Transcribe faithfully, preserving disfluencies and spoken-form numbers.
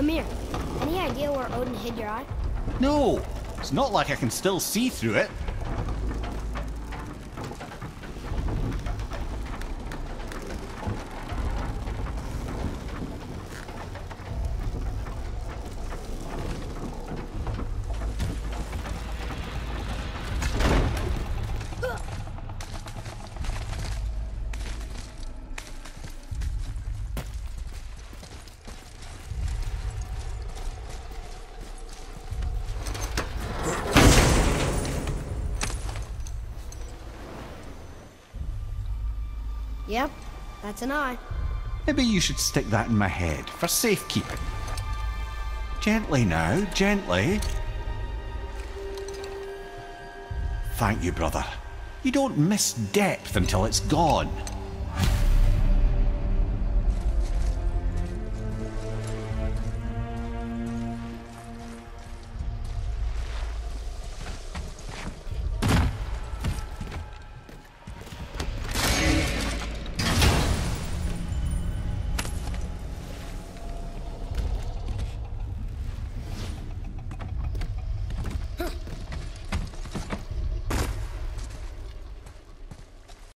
Mimir, any idea where Odin hid your eye? No, it's not like I can still see through it. Yep, that's an eye. Maybe you should stick that in my head for safekeeping. Gently now, gently. Thank you, brother. You don't miss depth until it's gone.